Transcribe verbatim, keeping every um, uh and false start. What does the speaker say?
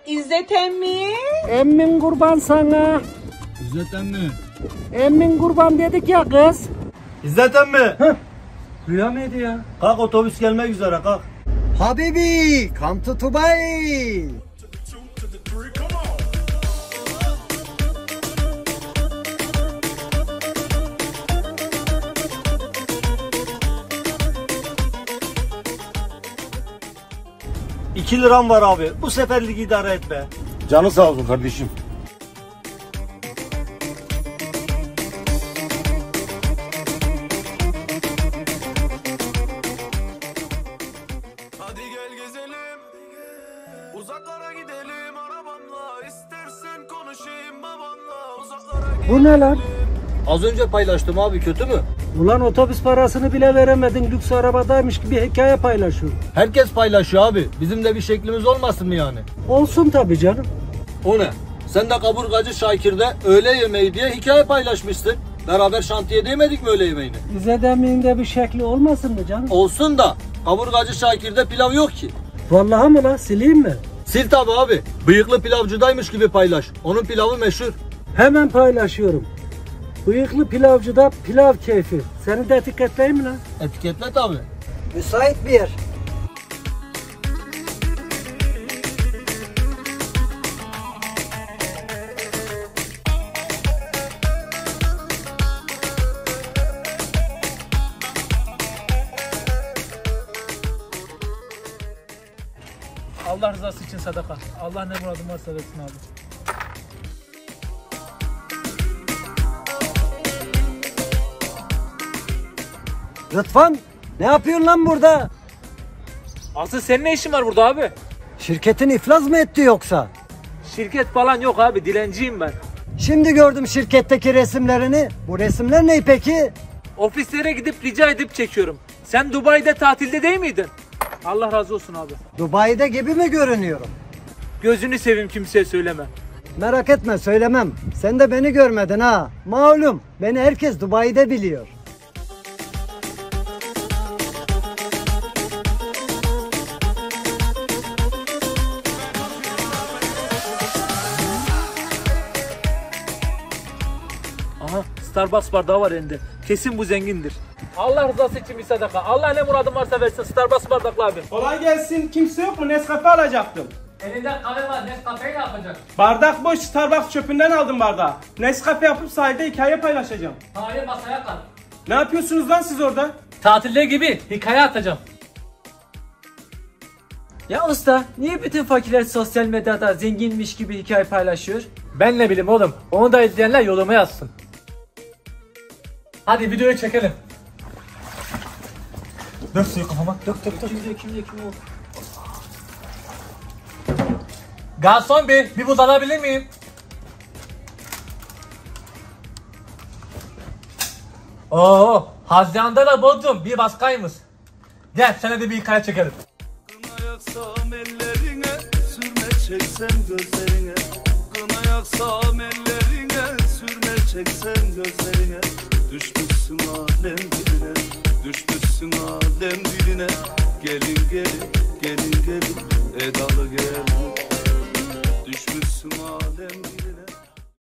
İzzet emmi. Emmin kurban sana. İzzet emmi. Emmin kurban dedik ya kız. İzzet emmi. Heh. Rüya mıydı ya? Kalk, otobüs gelmek üzere, kalk. Habibi, come to Dubai. İki liram var abi. Bu seferlik idare et be. Canı sağ olsun kardeşim. Hadi gel gezelim, uzaklara gidelim arabamla. İstersen konuşayım babanla, uzaklara gidelim. Bu ne lan? Az önce paylaştım abi, kötü mü? Ulan otobüs parasını bile veremedin, lüks arabadaymış gibi hikaye paylaşıyor. Herkes paylaşıyor abi. Bizim de bir şeklimiz olmasın mı yani? Olsun tabii canım. O ne? Sen de Kaburgacı Şakir'de öğle yemeği diye hikaye paylaşmışsın. Beraber şantiyede yemedik mi öğle yemeğini? İzzet emmi'nin de bir şekli olmasın mı canım? Olsun da Kaburgacı Şakir'de pilav yok ki. Vallahi mı lan, sileyim mi? Sil tabi abi. Bıyıklı pilavcıdaymış gibi paylaş. Onun pilavı meşhur. Hemen paylaşıyorum. Bıyıklı pilavcıda pilav keyfi. Seni de etiketleyeyim mi lan? Etiketle tabi. Müsait bir yer. Allah rızası için sadaka. Allah ne muradın varsa versin abi. Rıdvan, ne yapıyorsun lan burada? Asıl senin ne işin var burada abi? Şirketin iflas mı etti yoksa? Şirket falan yok abi, dilenciyim ben. Şimdi gördüm şirketteki resimlerini. Bu resimler ne peki? Ofislere gidip rica edip çekiyorum. Sen Dubai'de tatilde değil miydin? Allah razı olsun abi. Dubai'de gibi mi görünüyorum? Gözünü seveyim, kimseye söyleme. Merak etme, söylemem. Sen de beni görmedin ha. Malum, beni herkes Dubai'de biliyor. Aha, Starbucks bardağı var elinde. Kesin bu zengindir. Allah rızası için bir sadaka. Allah ne muradın varsa versin. Starbucks bardaklı abi. Kolay gelsin. Kimse yok mu? Nescafe alacaktım. Elinden kahve var. Nescafe'yi ne yapacak? Bardak boş. Starbucks çöpünden aldım bardağı. Nescafe yapıp sahilde hikaye paylaşacağım. Hayır, masaya kal. Ne yapıyorsunuz lan siz orada? Tatilde gibi hikaye atacağım. Ya usta, niye bütün fakirler sosyal medyada zenginmiş gibi hikaye paylaşıyor? Ben ne bileyim oğlum. Onu da izleyenler yoluma yazsın. Hadi videoyu çekelim. Dök suyu kafama. Dök dök dök. Kim diyor, kim diyor, kim diyor? Garson bey, bir buz alabilir miyim? Oo, Haziran'da da Bodrum bir baskaymış. Gel sana da bir hikaye çekelim. Kına yaksam ellerine, sürme çeksen gözlerine. Kına yaksam ellerine, sürme çeksen gözlerine.